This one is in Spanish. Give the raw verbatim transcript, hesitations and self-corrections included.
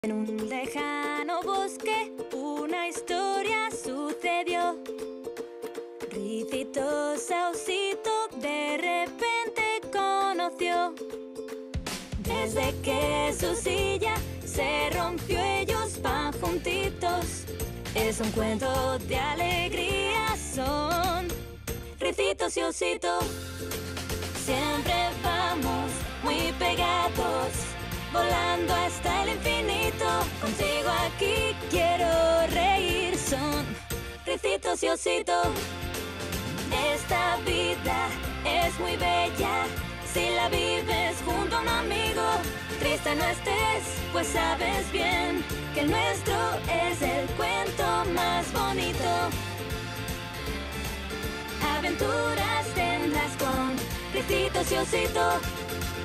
En un lejano bosque una historia sucedió. Ricito Saucito de repente conoció. Desde que su silla se rompió ellos van juntitos. Es un cuento de alegría, son Ricitos y Osito. Siempre vamos muy pegados, volando hasta el infinito. Contigo aquí quiero reír, son Ricitos y Osito. Esta vida es muy bella si la vives junto a un amigo. Triste no estés, pues sabes bien que el nuestro es el cuento más bonito. Aventuras tendrás con Ricitos y Osito.